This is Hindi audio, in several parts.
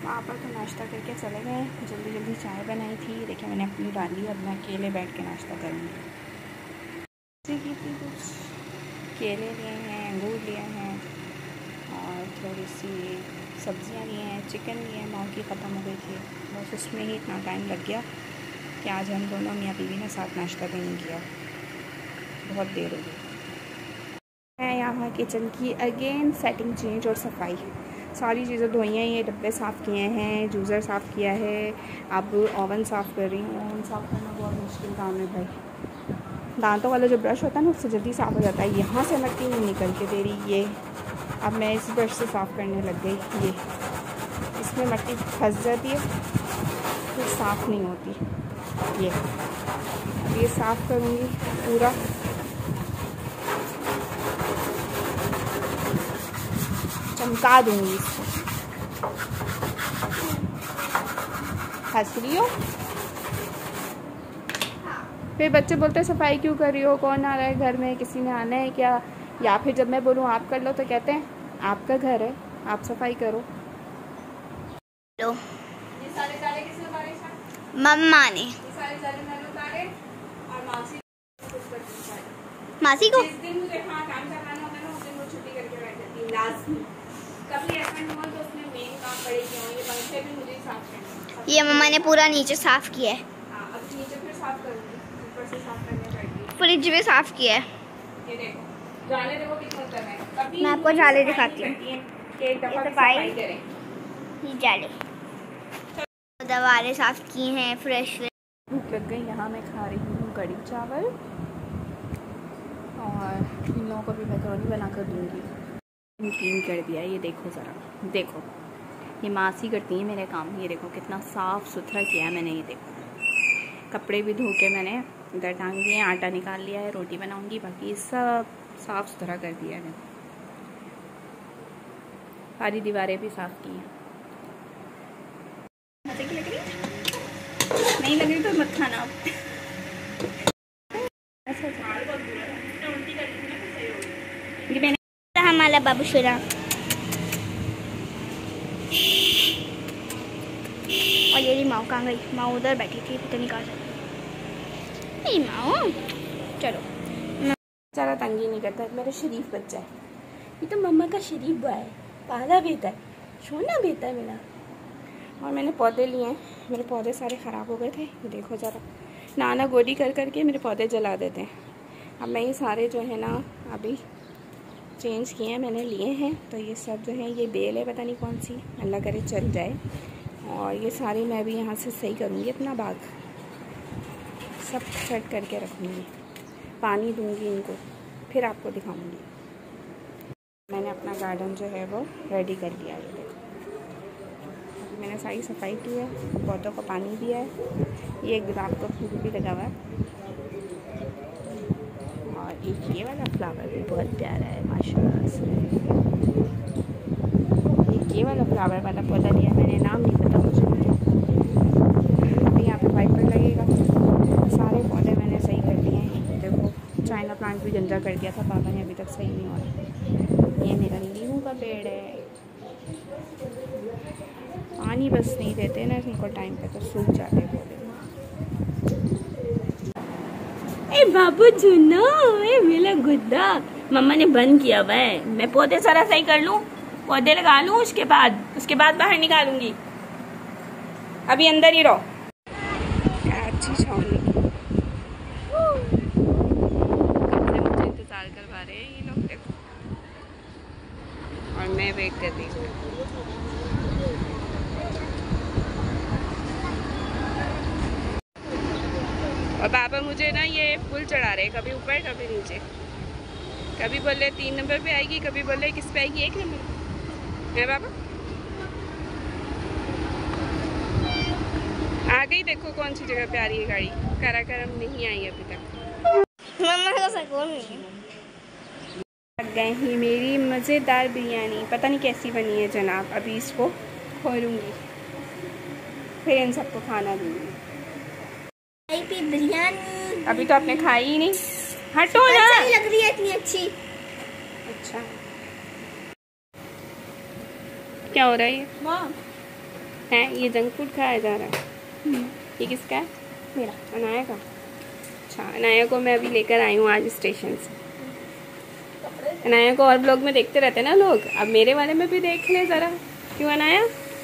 पापा तो नाश्ता करके चले गए, जल्दी जल्दी चाय बनाई थी। देखिए मैंने अपनी डाली, अब मैं अकेले बैठ के नाश्ता करूँगी। की थी कुछ केले लिए हैं, अंगूर लिए हैं और थोड़ी सी सब्जियां लिए हैं, चिकन लिए हैं, माँ की ख़त्म हो गई थी। बस उसमें ही इतना टाइम लग गया कि आज हम दोनों मियाँ बीवी ने साथ नाश्ता भी नहीं किया, बहुत देर हो गई। मैं यहाँ किचन की अगेन सेटिंग चेंज और सफाई, सारी चीज़ें धोई हैं, ये डब्बे साफ़ किए हैं, जूसर साफ़ किया है, अब ओवन साफ़ कर रही हूँ। ओवन साफ़ करना बहुत मुश्किल काम है भाई। दांतों वाला जो ब्रश होता है ना उससे जल्दी साफ़ हो जाता है। यहाँ से मिट्टी नहीं निकल के दे रही ये, अब मैं इस ब्रश से साफ़ करने लग गई। ये इसमें मिट्टी फंस जाती है फिर साफ़ नहीं होती। ये अब ये साफ़ करूँगी पूरा, चमका दूँगी इसको। हंस रही हो? फिर बच्चे बोलते हैं सफाई क्यों कर रही हो, कौन आ रहा है घर में, किसी ने आना है क्या? या फिर जब मैं बोलूँ आप कर लो तो कहते हैं आपका घर है, आप सफाई करो। लो ये सारे ताले किसने उतारे? मम्मा ने। ये सारे ताले मैंने उतारे और मासी को जिस दिन मुझे काम करवाना होता है ना उस दिन वो छुट्टी करके बैठ जाती है लाजमी। कभी ऐसा नहीं हुआ तो उसने मेन काम पड़े किया हो, ये पंखे भी मुझे ही साफ करने। ये मम्मा ने पूरा नीचे साफ किया है। अब नीचे फिर साफ करूँगी, ऊपर से साफ करने पड़ेगी। फ्रिज भी साफ किया है। ये देखो जाले देखो कितना होता है। कभी मैं आपको जाले दिखाती हूँ कि एक दफा सफाई करें। ये जाले दवारें साफ की हैं, फ्रेश। भूख लग गई, यहाँ मैं खा रही हूँ कढ़ी चावल और इन लोगों को भी मैकरोनी बना कर दूँगी। क्लीन कर दिया, ये देखो ज़रा, देखो ये मासी करती है मेरे काम। ये देखो कितना साफ़ सुथरा किया है मैंने। ये देखो कपड़े भी धो के मैंने इधर टांग दिए, आटा निकाल लिया है, रोटी बनाऊंगी, बाकी सब साफ़ सुथरा कर दिया है। सारी दीवारें भी साफ़ की हैं। नहीं लग रही तो मत खाना आप। ये मैंने हमारा बाबू शुरा और ये माँ कहाँ गई? माँ उधर बैठी थी, पता नहीं कहाँ चली। माँ चलो, ज़्यादा तंगी नहीं करता, मेरा शरीफ बच्चा है। ये तो मम्मा का शरीफ बुआ है, पाला बेटा है, सोना बेटा है मेरा। और मैंने पौधे लिए हैं, मेरे पौधे सारे ख़राब हो गए थे। ये देखो ज़रा, नाना गोदी कर करके मेरे पौधे जला देते हैं। अब मैं ये सारे जो है ना अभी चेंज किए हैं, मैंने लिए हैं। तो ये सब जो है, ये बेल है पता नहीं कौन सी, अल्लाह करे चल जाए। और ये सारे मैं भी यहाँ से सही करूँगी, अपना बाग सब सेट करके रखूँगी, पानी दूँगी इनको, फिर आपको दिखाऊँगी। मैंने अपना गार्डन जो है वो रेडी कर लिया है। देखो मैंने सारी सफाई की है, पौधों को पानी दिया है। ये गुलाब का फूल भी लगा हुआ है और एक ये वाला फ्लावर भी बहुत प्यारा है माशाल्लाह से। ये वाला फ्लावर वाला पौधा लिया मैंने, नाम नहीं पता मुझे। अभी यहाँ पे वाइपर लगेगा। सारे पौधे मैंने सही कर दिए हैं। देखो चाइना प्लांट भी गंजा कर दिया था पापा ने, अभी तक सही नहीं हो रहा। ये मेरा नींबू का पेड़ है, पानी बस नहीं देते ना इनको टाइम पे तो सूख जाते पौधे। ए बाबू चुनो, ए मेरा गुड्डा, मम्मा ने बंद किया हुआ है। मैं पौधे सारा सही कर लूं, पौधे लगा लूं, उसके बाद बाहर निकालूंगी। अभी अंदर ही रहो। अच्छी छावनी, मुझे इंतजार करवा रहे हैं ये लोग, देखो, और मैं वेट कर रही हूँ। और पापा मुझे ना ये फूल चढ़ा रहे, कभी ऊपर कभी नीचे। कभी बोले 3 नंबर पे आएगी, कभी बोले किस पे आएगी, 1 नंबर है पापा। आ गई, देखो कौन सी जगह पे आ रही है गाड़ी। काराकरम नहीं आई अभी तक। मम्मा का सकून नहीं लग गए ही मेरी मज़ेदार बिरयानी, पता नहीं कैसी बनी है जनाब। अभी इसको खोलूँगी, फिर इन सबको खाना दूँगी। बिरयानी अभी तो आपने खाई ही नहीं, हटो ना। लग रही है इतनी अच्छी। अच्छा क्या हो रहा है ये? है ये जंक फूड खाया जा रहा है। ये किसका है? मेरा। अनाया का। अच्छा, अनाया को मैं अभी लेकर आई हूँ आज स्टेशन से। अनाया को और ब्लॉग में देखते रहते ना लोग, अब मेरे वाले में भी देख ले ज़रा। क्यों अनाया?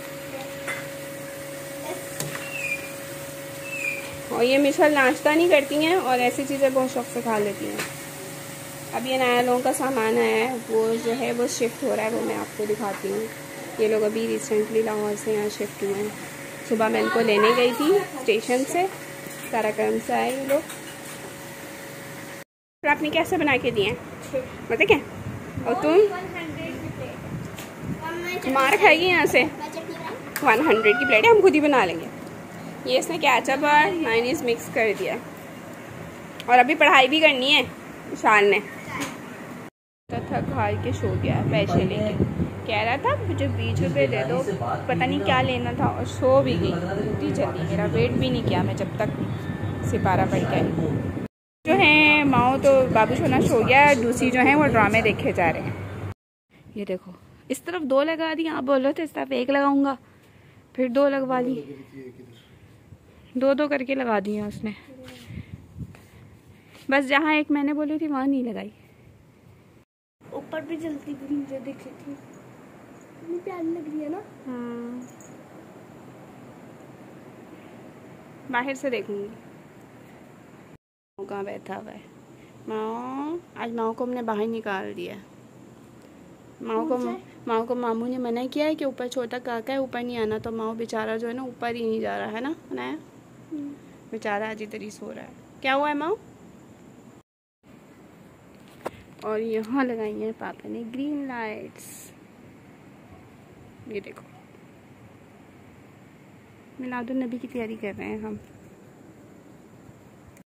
और ये मिशल नाश्ता नहीं करती हैं और ऐसी चीज़ें बहुत शौक से खा लेती हैं। अब ये नया लोगों का सामान आया है, वो जो है वो शिफ्ट हो रहा है, वो मैं आपको दिखाती हूँ। ये लोग अभी रिसेंटली लाहौर से यहाँ शिफ्ट हुए हैं। सुबह मैं इनको लेने गई थी स्टेशन से, काराकरम से आए ये लोग। फिर आपने कैसे बना के दिए? मतलब क्या? और तुम मार खाएगी यहाँ से? 100 की प्लेट है, हम खुद ही बना लेंगे। ये इसने केचप और मायोनीज मिक्स कर दिया। और अभी पढ़ाई भी करनी है विशाल ने। थक हार के सो गया है पैसे लेके। कह रहा था मुझे 20 रुपये दे दो, पता नहीं क्या लेना था, और सो भी गई। उल्टी चली, मेरा वेट भी नहीं किया मैं जब तक सिपारा पढ़ के आई। जो है माओ तो बाबू सोना सो गया है, दूसरी जो है वो ड्रामे देखे जा रहे हैं। ये देखो, इस तरफ 2 लगा दी, आप बोल रहे थे इस तरफ 1 लगाऊंगा, फिर 2 लगवा ली। 2 करके लगा दी है उसने। बस जहाँ एक मैंने बोली थी वहाँ नहीं लगाई। ऊपर भी जलती हुई मुझे दिख रही थी, इतनी प्यारी लग रही है ना। बाहर से देखूंगी कहाँ बैठा हुआ है माओ। आज माओ को हमने बाहर निकाल दिया। माओ को मामू ने मना किया है कि ऊपर छोटा काका है, ऊपर नहीं आना, तो माओ बेचारा जो है ना ऊपर ही नहीं जा रहा है ना अनाया। बेचारा आज इधर ही सो रहा है। क्या हुआ है माओ? और यहाँ लगाई हैं पापा ने ग्रीन लाइट्स। ये देखो, मिलादुन नबी की तैयारी कर रहे हैं हम।